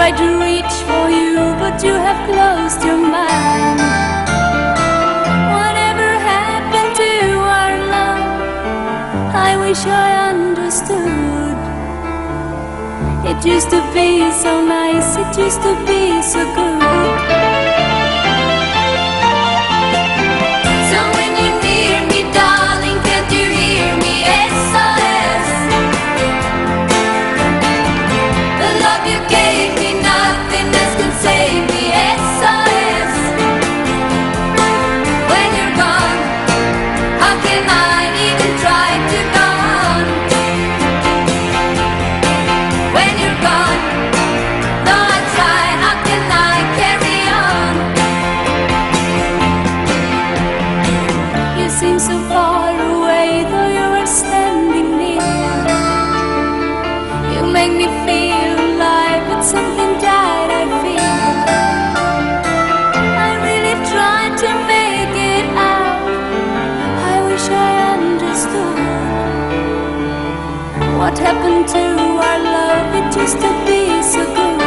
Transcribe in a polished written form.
tried to reach for you, but you have closed your mind. Whatever happened to our love? I wish I understood. It used to be so nice, it used to be so good. So when you're near me, darling, can't you hear me? SOS. The love you gave me, nothing else could save me. SOS. When you're gone, how can I even try to go on? When you're gone, though I try, how can I carry on? You seem so far away, though you are standing near. You make me feel alive, it's something that I feel. I really tried to make it out. I wish I understood. What happened to our love? It used to be so good.